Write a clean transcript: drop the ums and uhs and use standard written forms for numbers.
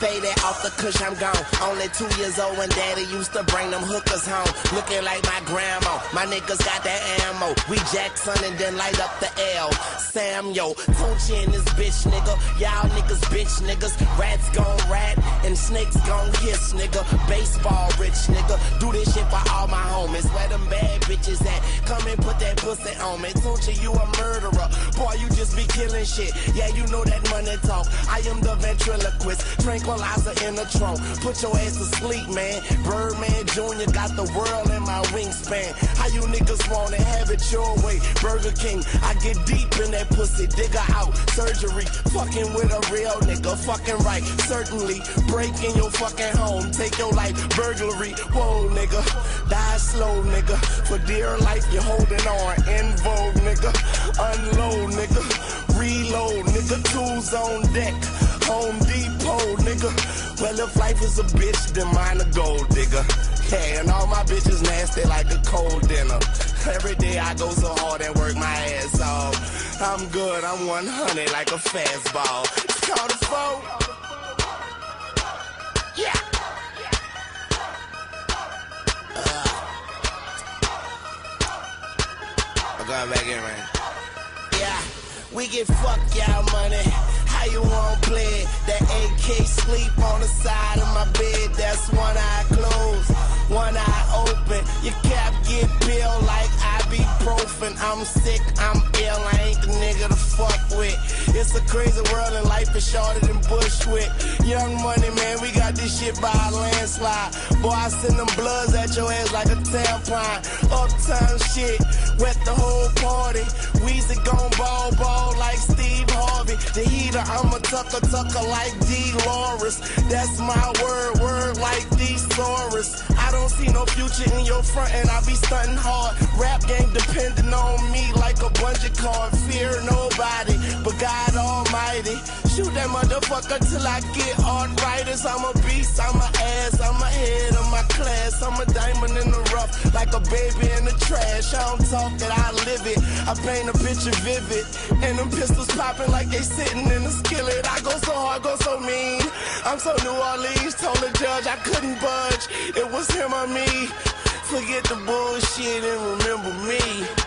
Pay that off the cush, I'm gone. Only 2 years old when daddy used to bring them hookers home. Looking like my grandma, my niggas got that ammo. We Jackson and then light up the L. Sam, yo, Tunchi and this bitch, nigga. Y'all niggas, bitch, niggas. Rats gon' rat and snakes gon' hiss, nigga. Baseball rich, nigga. Do this shit for all my homies. Where them bad bitches at? Come and put that pussy on me. Tunchi, you a murderer. Boy, you just be killing shit. Yeah, you know that money talk. I am the ventriloquist. Tranquilizer in the trunk. Put your ass to sleep, man. Birdman Jr. got the world in my wingspan. How you niggas wanna have it your way? Burger King, I get deep in that pussy. Digger out. Surgery. Fucking with a real nigga. Fucking right. Certainly. Break in your fucking home. Take your life. Burglary. Whoa, nigga. Die slow, nigga. For dear life, you're holding on. In vogue, nigga. Unload, nigga. Reload, nigga. Tools on deck. Home Depot, nigga. Well, if life is a bitch, then mine a gold digger. Yeah, and all my bitches nasty like a cold dinner. Every day I go so hard and work my ass off. I'm good, I'm 100 like a fastball. It's called a foe. Yeah. I'm going back in, man. Yeah, we get fuck y'all money. How you won't play it? That AK sleep on the side of my bed. That's one eye closed, one eye open. Your cap get peeled like ibuprofen. I'm sick, I'm ill, I ain't the nigga to fuck with. It's a crazy world and life is shorter than Bushwick. Young Money, man, we got this shit by a landslide. Boy, I send them bloods at your ass like a tampon. Uptown shit, wet the whole party. Weezy gon' ball like Steve Harvey. The heater, I'm a tucker like D-Loris. That's my word like thesaurus. I don't see no future in your front and I be stunting hard. Rap game depending on me like a bungee cord. Fear nobody but God Almighty. Shoot that motherfucker till I get arthritis. I'm a beast, I'm a ass, I'm a head of my class. I'm a diamond in the rough like a baby in the trash. I don't talk it, I live it. I paint a picture vivid. And them pistols popping like they sitting in the skillet. I go so hard, go so mean. I'm so New Orleans, told the judge I couldn't budge. It was him or me. Forget the bullshit and remember me.